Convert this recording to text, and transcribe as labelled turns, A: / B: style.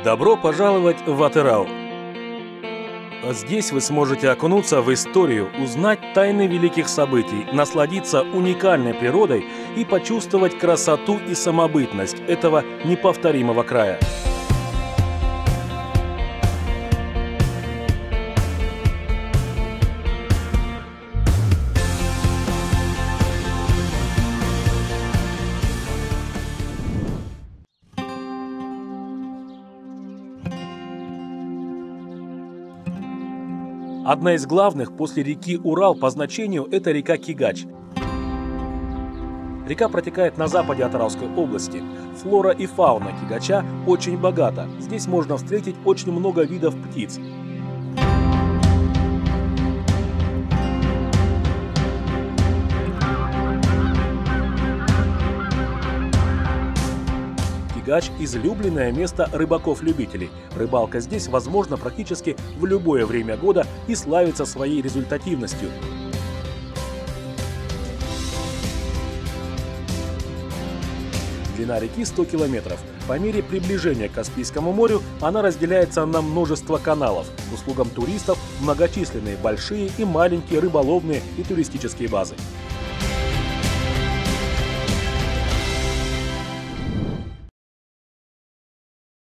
A: Добро пожаловать в Атырау! Здесь вы сможете окунуться в историю, узнать тайны великих событий, насладиться уникальной природой и почувствовать красоту и самобытность этого неповторимого края. Одна из главных после реки Урал по значению – это река Кигач. Река протекает на западе Атырауской области. Флора и фауна Кигача очень богата. Здесь можно встретить очень много видов птиц. Кигач – излюбленное место рыбаков-любителей. Рыбалка здесь возможна практически в любое время года и славится своей результативностью. Длина реки 100 километров. По мере приближения к Каспийскому морю она разделяется на множество каналов. К услугам туристов многочисленные большие и маленькие рыболовные и туристические базы.